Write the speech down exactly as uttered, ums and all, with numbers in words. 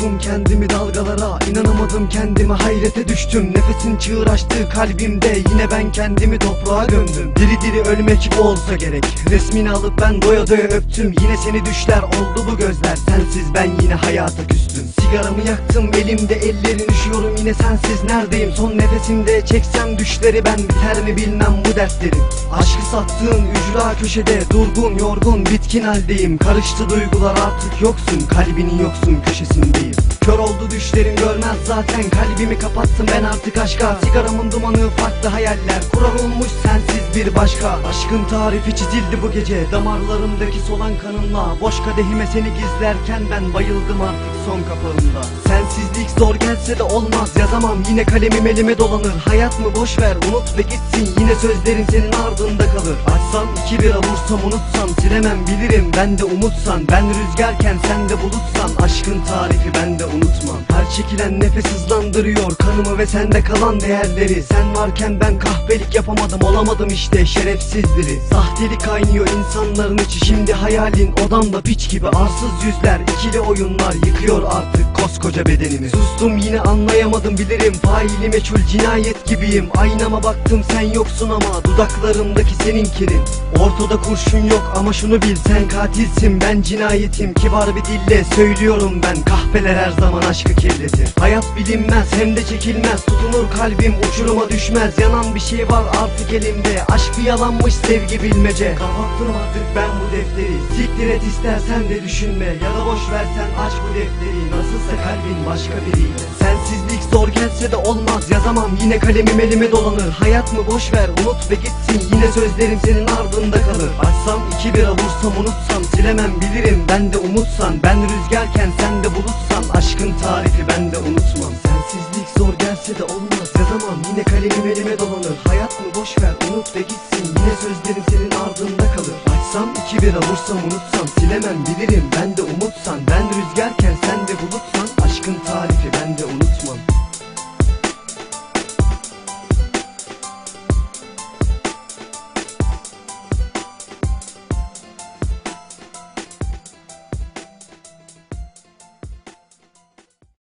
Vurdum kendimi dalgalara, inanamadım kendime, hayrete düştüm. Nefesin çığır açtı kalbimde, yine ben kendimi toprağa gömdüm. Diri diri ölmek bu olsa gerek, resmini alıp ben doya doya öptüm. Yine seni düşler oldu bu gözler, sensiz ben yine hayata küstüm. Sigaramı yaktım elimde, ellerin üşüyorum yine sensiz neredeyim? Son nefesimde çeksem düşleri ben, biter mi bilmem bu dertlerim. Aşkı sattığın ücra köşede, durgun yorgun bitkin haldeyim. Karıştı duygular artık yoksun, kalbinin yoksun köşesindeyim. Kör oldu düşlerim görmez zaten, kalbimi kapattım ben artık aşka. Sigaramın dumanı farklı hayaller, kurar olmuş sensiz bir başka. Aşkın tarifi çizildi bu gece, damarlarımdaki solan kanınla. Boş kadehime seni gizlerken ben bayıldım artık son kapağında. Sensizlik zor gelse de olmaz, yazamam yine kalemim elime dolanır. Hayat mı boş ver unut ve gitsin, yine sözlerin senin ardında kalır. Açsam iki bira vursam unutsam, silemem bilirim ben de umutsan. Ben rüzgarken sen de bulutsan, aşkın tarifi ben de unutmam. Her çekilen nefes hızlandırıyor kanımı ve sende kalan değerleri. Sen varken ben kahpelik yapamadım, olamadım işte şerefsiz biri. Sahtelik kaynıyor insanların içi, şimdi hayalin odamda piç gibi. Arsız yüzler, ikili oyunlar yıkıyor artık koskoca bedenimi. Sustum yine anlayamadım bilirim, faili meçhul cinayet gibiyim. Aynama baktım sen yoksun ama dudaklarımdaki seninkinin. Ortada kurşun yok ama şunu bil, sen katilsin ben cinayetim. Kibar bir dille söylüyorum ben, kahpeler her zaman aşkı kirletir. Hayat bilinmez hem de çekilmez, tutunur kalbim uçuruma düşmez. Yanan bir şey var artık elimde, aşk bir yalanmış sevgi bilmece. Kapattım artık ben bu defteri, siktir et istersen de düşünme. Ya da boş versen aç bu defteri, nasılsa kalbin başka biriyle. Sensizlik zor gelse de olmaz, yazamam yine kalemim elime dolanır. Hayat mı boş ver unut ve gitsin, yine sözlerim senin ardında kalır. Açsam iki bira vursam unutsam, silemem bilirim ben de umutsan. Ben rüzgarken sen de bulutsan, aşkın tarifi ben de unutmam. Sensizlik zor gelse de olmaz, yazamam yine kalemim elime dolanır. Hayat mı boş ver unut ve gitsin, yine sözlerim senin ardında kalır. Açsam iki bira vursam unutsam, silemem bilirim ben de umutsan. Ben rüzgarken sen de bulutsan, aşkın tarifi ben de unutmam.